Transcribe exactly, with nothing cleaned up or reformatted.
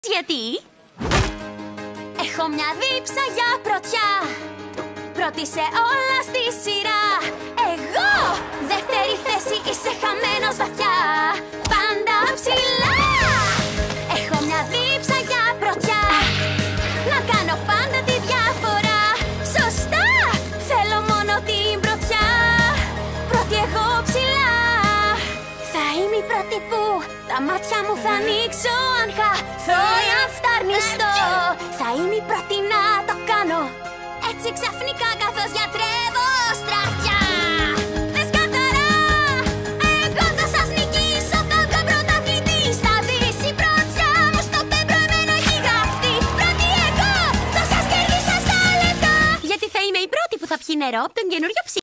Γιατί έχω μια δίψα για πρωτιά. Πρώτη σε όλα στη σειρά. Εγώ δεύτερη θέση, είσαι χαμένος βαθιά. Πάντα ψηλά. Έχω μια δίψα για πρωτιά. Να κάνω πάντα τη διαφορά. Σωστά, θέλω μόνο την πρωτιά. Πρώτη εγώ ψηλά. Θα είμαι η πρώτη που τα μάτια μου θα ανοίξω αν χαθώ ή αν φταρνιστώ. Θα είμαι η πρώτη να το κάνω έτσι ξαφνικά καθώς γιατρεύω στραβιά. Δες καθαρά, εγώ θα σας νικήσω. Θα βγω πρωταθλητής, θα δεις η πρωτιά μου στο πέμπρο εμένα έχει γραφτεί. Πρώτη εγώ, θα σας κερδίσω στα λεπτά. Γιατί θα είμαι η πρώτη που θα πιει νερό από τον καινούριο ψυχή.